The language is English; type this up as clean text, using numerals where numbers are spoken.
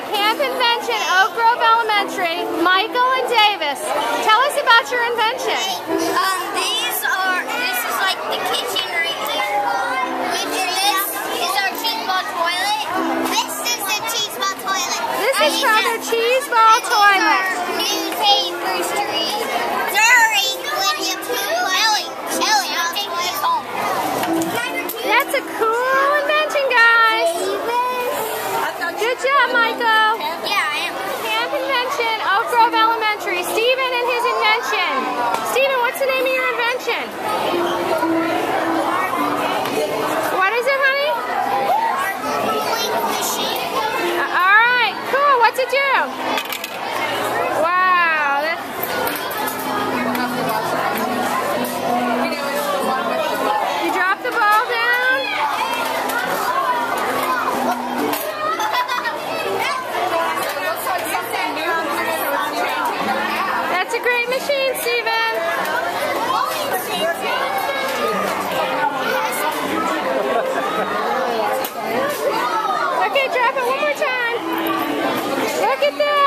Camp Invention, Oak Grove Elementary, Michael and Davis. Tell us about your invention. This is like the kitchen right here. This is our cheese ball toilet. This is the cheese ball toilet. This is called a cheese ball toilet. Newspapers to read during when you poo. Ellie, I'll take this home. That's a cool invention, guys. Good job, Michael. Yeah, I am. Camp Invention, Oak Grove Elementary. Stephen and his invention. Stephen, what's the name of your invention? What is it, honey? All right, cool. What's it do? Wow. You dropped the ball down? That's a great machine, Stephen. Okay, drop it one more time. Look at that.